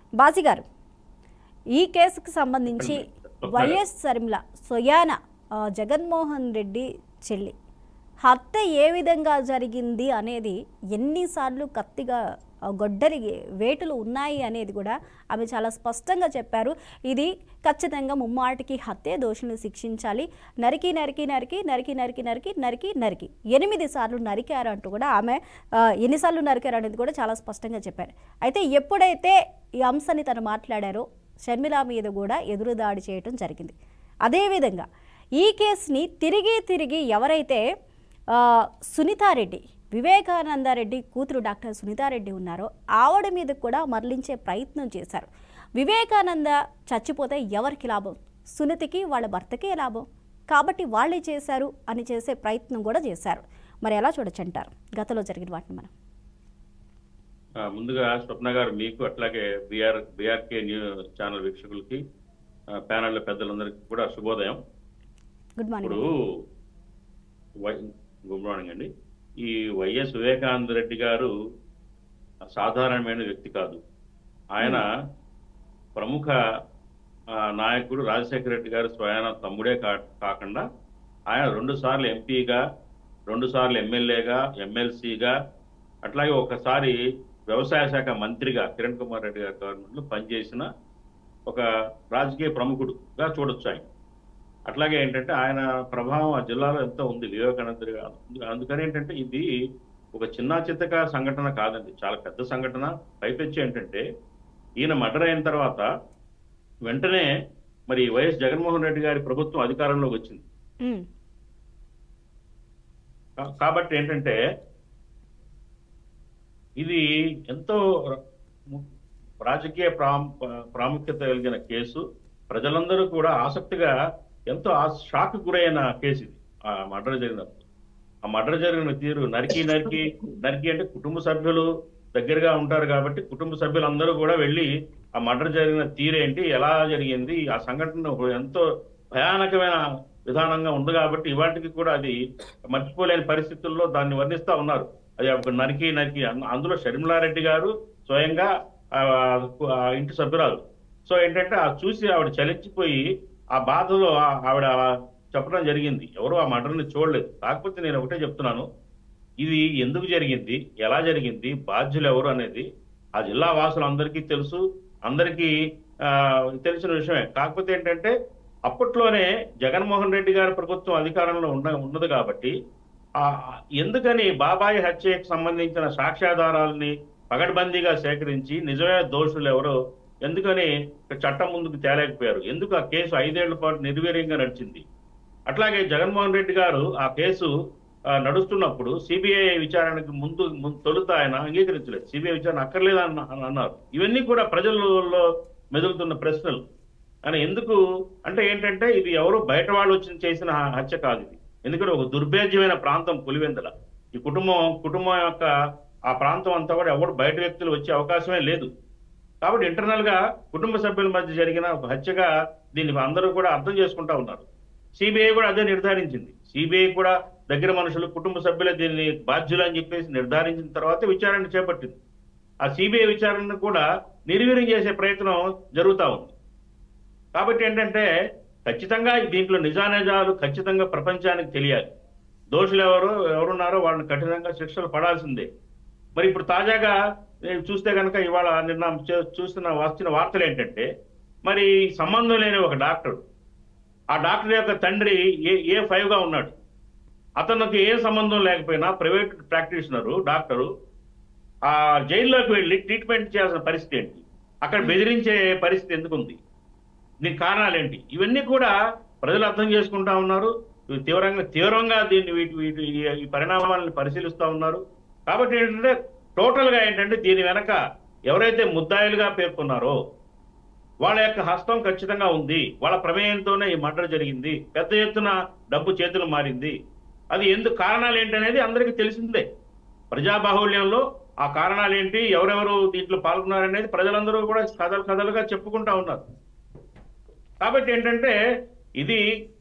బాజీ గారు, ఈ కేసుకు సంబంధించి వైఎస్ షర్మిల సొయాన జగన్మోహన్ రెడ్డి చెల్లి హత్య ఏ విధంగా జరిగింది అనేది, ఎన్నిసార్లు కత్తిగా గొడ్డలి వేటులు ఉన్నాయి అనేది కూడా ఆమె చాలా స్పష్టంగా చెప్పారు. ఇది ఖచ్చితంగా ముమ్మాటికి హత్య, దోషులను శిక్షించాలి, నరికి నరికి నరికి నరికి నరికి నరికి నరికి నరికి 8 సార్లు నరికారు అంటూ కూడా ఆమె ఎన్నిసార్లు నరికారు అనేది కూడా చాలా స్పష్టంగా చెప్పారు. అయితే ఎప్పుడైతే ఈ అంశాన్ని తను మాట్లాడారో షర్మిల మీద కూడా ఎదురుదాడి చేయటం జరిగింది. అదేవిధంగా ఈ కేసుని తిరిగి ఎవరైతే సునీతారెడ్డి, వివేకానందరెడ్డి కూతురు డాక్టర్ సునీతారెడ్డి ఉన్నారో ఆవిడ మీద కూడా మరలించే ప్రయత్నం చేశారు. వివేకానంద చచ్చిపోతే ఎవరికి లాభం? సునీతికి వాళ్ళ భర్తకే లాభం, కాబట్టి వాళ్ళే చేశారు అని చేసే ప్రయత్నం కూడా చేశారు. మరి ఎలా చూడొచ్చంటారు గతంలో జరిగిన వాటిని? మనం ముందుగా స్వప్న గారు, మీకు అట్లాగే బీఆర్కే న్యూస్ ఛానల్ వీక్షకులకి, ప్యానెల్ పెద్దలందరికీ కూడా శుభోదయం. Good morning. గుడ్ మార్నింగ్ అండి. ఈ వైఎస్ వివేకానంద రెడ్డి గారు సాధారణమైన వ్యక్తి కాదు. ఆయన ప్రముఖ నాయకుడు రాజశేఖర రెడ్డి గారు స్వయాన తమ్ముడే కాకుండా ఆయన 2 సార్లు ఎంపీగా, 2 సార్లు ఎమ్మెల్యేగా, ఎమ్మెల్సీగా, అట్లాగే ఒకసారి వ్యవసాయ శాఖ మంత్రిగా కిరణ్ కుమార్ రెడ్డి గారి గవర్నమెంట్లో పనిచేసిన ఒక రాజకీయ ప్రముఖుడుగా చూడొచ్చు ఆయన. అట్లాగే ఏంటంటే ఆయన ప్రభావం ఆ జిల్లాలో ఎంతో ఉంది వివేకానంద గారు. అందుకని ఏంటంటే ఇది ఒక చిన్న చిత్తక సంఘటన కాదండి, చాలా పెద్ద సంఘటన. పైపెచ్చి ఏంటంటే ఈయన మర్డర్ అయిన తర్వాత వెంటనే మరి వైఎస్ జగన్మోహన్ రెడ్డి గారి ప్రభుత్వం అధికారంలోకి వచ్చింది. కాబట్టి ఏంటంటే ఇది ఎంతో రాజకీయ ప్రాముఖ్యత కలిగిన కేసు. ప్రజలందరూ కూడా ఆసక్తిగా ఎంతో షాక్ గురైన కేసు ఇది. ఆ మర్డర్ జరిగినప్పుడు, ఆ మర్డర్ జరిగిన తీరు నరికి నరికి నరికి అంటే కుటుంబ సభ్యులు దగ్గరగా ఉంటారు కాబట్టి కుటుంబ సభ్యులందరూ కూడా వెళ్ళి ఆ మర్డర్ జరిగిన తీరేంటి, ఎలా జరిగింది, ఆ సంఘటన ఎంతో భయానకమైన విధానంగా ఉంది కాబట్టి ఇవాటికి కూడా అది మర్చిపోలేని పరిస్థితుల్లో దాన్ని వర్ణిస్తా ఉన్నారు. అది నరికి నరికి అందులో షర్మిలారెడ్డి గారు స్వయంగా ఇంటి సభ్యురాలు. సో ఏంటంటే ఆ చూసి ఆవిడ చలించిపోయి ఆ బాధలో ఆవిడ చెప్పడం జరిగింది. ఎవరు ఆ మర్డర్ని చూడలేదు. కాకపోతే నేను ఒకటే చెప్తున్నాను, ఇది ఎందుకు జరిగింది, ఎలా జరిగింది, బాధ్యులు ఎవరు అనేది ఆ జిల్లా వాసులందరికీ తెలుసు, అందరికీ తెలిసిన విషయమే. కాకపోతే ఏంటంటే అప్పట్లోనే జగన్మోహన్ రెడ్డి గారి ప్రభుత్వం అధికారంలో ఉన్నది కాబట్టి ఎందుకని బాబాయి హత్యకు సంబంధించిన సాక్ష్యాధారాలని పగడ్బందీగా సేకరించి నిజమైన దోషులు ఎవరో ఎందుకని చట్టం ముందుకు తేలేకపోయారు? ఎందుకు ఆ కేసు 5 ఏళ్ల పాటు నిర్వీర్యంగా నడిచింది? అట్లాగే జగన్మోహన్ రెడ్డి గారు ఆ కేసు నడుస్తున్నప్పుడు సిబిఐ విచారణకు తొలుత ఆయన అంగీకరించలేదు. సిబిఐ విచారణ అక్కర్లేదు అన్నారు. ఇవన్నీ కూడా ప్రజల్లో మెదులుతున్న ప్రశ్నలు. అని ఎందుకు అంటే ఏంటంటే ఇది ఎవరు బయట వాళ్ళు వచ్చి చేసిన హత్య కాదు ఇది. ఎందుకంటే ఒక దుర్భేద్యమైన ప్రాంతం పులివెందుల. ఈ కుటుంబం యొక్క ఆ ప్రాంతం అంతా కూడా ఎవరు బయట వ్యక్తులు వచ్చే అవకాశమే లేదు. కాబట్టి ఇంటర్నల్ గా కుటుంబ సభ్యుల మధ్య జరిగిన ఒక హత్యగా దీన్ని అందరూ కూడా అర్థం చేసుకుంటా ఉన్నారు. సిబిఐ కూడా అదే నిర్ధారించింది. సిబిఐ కూడా దగ్గర మనుషులు, కుటుంబ సభ్యులే దీన్ని బాధ్యులు అని చెప్పేసి నిర్ధారించిన తర్వాత విచారణ చేపట్టింది. ఆ సిబిఐ విచారణను కూడా నిర్వీర్యం చేసే ప్రయత్నం జరుగుతూ ఉంది. కాబట్టి ఏంటంటే ఖచ్చితంగా దీంట్లో నిజానిజాలు ఖచ్చితంగా ప్రపంచానికి తెలియాలి. దోషులు ఎవరున్నారో వాళ్ళని కఠినంగా శిక్షలు పడాల్సిందే. మరి ఇప్పుడు తాజాగా చూస్తే కనుక ఇవాళ నిన్న వచ్చిన వార్తలు ఏంటంటే మరి సంబంధం లేని ఒక డాక్టర్, ఆ డాక్టర్ యొక్క తండ్రి A5గా ఉన్నాడు. అతనికి ఏ సంబంధం లేకపోయినా ప్రైవేట్ ప్రాక్టీషనరు డాక్టరు ఆ జైల్లోకి వెళ్ళి ట్రీట్మెంట్ చేయాల్సిన పరిస్థితి ఏంటి? అక్కడ బెదిరించే పరిస్థితి ఎందుకుంది? దీనికి కారణాలు ఏంటి? ఇవన్నీ కూడా ప్రజలు అర్థం చేసుకుంటా ఉన్నారు. తీవ్రంగా దీన్ని ఈ పరిణామాలను పరిశీలిస్తూ ఉన్నారు. కాబట్టి ఏంటంటే టోటల్ గా ఏంటంటే దీని వెనక ఎవరైతే ముద్దాయిలుగా పేర్కొన్నారో వాళ్ళ యొక్క హస్తం ఖచ్చితంగా ఉంది. వాళ్ళ ప్రమేయంతోనే ఈ మర్డర్ జరిగింది. పెద్ద ఎత్తున డబ్బు చేతులు మారింది. అది ఎందుకు కారణాలు ఏంటనేది అందరికీ తెలిసిందే. ప్రజాబాహుళ్యంలో ఆ కారణాలు ఏంటి, ఎవరెవరు దీంట్లో పాల్గొన్నారనేది ప్రజలందరూ కూడా కథలుగా చెప్పుకుంటా ఉన్నారు. కాబట్టి ఏంటంటే ఇది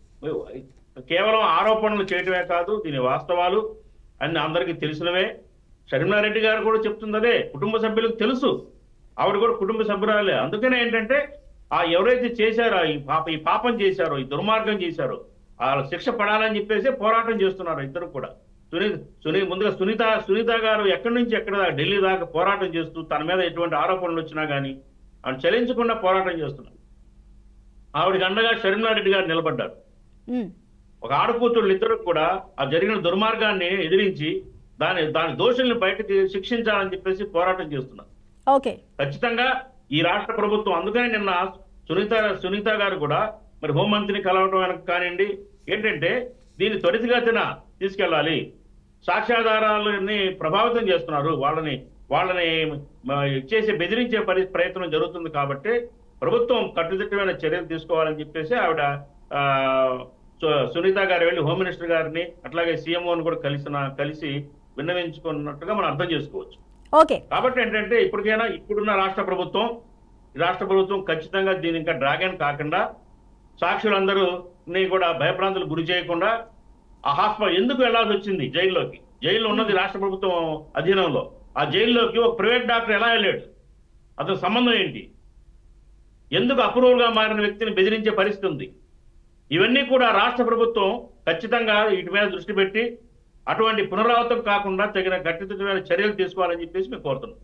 కేవలం ఆరోపణలు చేయటమే కాదు, దీని వాస్తవాలు అన్ని అందరికీ తెలిసినవే. షర్మిలారెడ్డి గారు కూడా చెప్తుంది అదే. కుటుంబ సభ్యులకు తెలుసు ఆవిడ కూడా కుటుంబ సభ్యురాలే. అందుకనే ఏంటంటే ఎవరైతే చేశారో ఈ పాపం చేశారో, ఈ దుర్మార్గం చేశారో, ఆ శిక్ష పడాలని చెప్పేసి పోరాటం చేస్తున్నారు ఇద్దరు కూడా. ముందుగా సునీత గారు ఎక్కడి నుంచి ఎక్కడ దాకా, ఢిల్లీ దాకా పోరాటం చేస్తూ తన మీద ఎటువంటి ఆరోపణలు వచ్చినా కానీ ఆమె చలించకుండా పోరాటం చేస్తున్నారు. ఆవిడకి అండగా షర్మిలారెడ్డి గారు నిలబడ్డారు. ఒక ఆడకూతుళ్ళు ఇద్దరు కూడా ఆ జరిగిన దుర్మార్గాన్ని ఎదిరించి దాని దోషుల్ని బయటకు శిక్షించాలని చెప్పేసి పోరాటం చేస్తున్నారు. ఖచ్చితంగా ఈ రాష్ట్ర ప్రభుత్వం, అందుకని నిన్న సునీత గారు కూడా మరి హోంమంత్రిని కలవటం వెనక కానివ్వండి, ఏంటంటే దీన్ని త్వరితగతిన తీసుకెళ్ళాలి, సాక్ష్యాధారాలని ప్రభావితం చేస్తున్నారు, వాళ్ళని చేసే బెదిరించే ప్రయత్నం జరుగుతుంది కాబట్టి ప్రభుత్వం కట్టుదిట్టమైన చర్యలు తీసుకోవాలని చెప్పేసి ఆవిడ సునీత గారు వెళ్ళి హోమ్ మినిస్టర్ గారిని అట్లాగే సీఎంఓని కూడా కలిసి విన్నవించుకున్నట్టుగా మనం అర్థం చేసుకోవచ్చు. కాబట్టి ఏంటంటే ఇప్పుడున్న రాష్ట్ర ప్రభుత్వం ఖచ్చితంగా దీని ఇంకా డ్రాగన్ కాకుండా సాక్షులందరూని కూడా భయభ్రాంతులు గురి చేయకుండా ఆ హాస్పిటల్ ఎందుకు వెళ్లాల్సి వచ్చింది జైల్లో ఉన్నది రాష్ట్ర ప్రభుత్వం అధీనంలో, ఆ జైల్లోకి ఒక ప్రైవేట్ డాక్టర్ ఎలా వెళ్ళాడు, అతని సంబంధం ఏంటి, ఎందుకు అప్రూవల్ గా మారిన వ్యక్తిని బెదిరించే పరిస్థితి ఉంది. ఇవన్నీ కూడా రాష్ట్ర ప్రభుత్వం ఖచ్చితంగా వీటి మీద దృష్టి పెట్టి అటువంటి పునరావృతం కాకుండా తగిన గట్టితమైన చర్యలు తీసుకోవాలని చెప్పేసి మేము కోరుతున్నాం.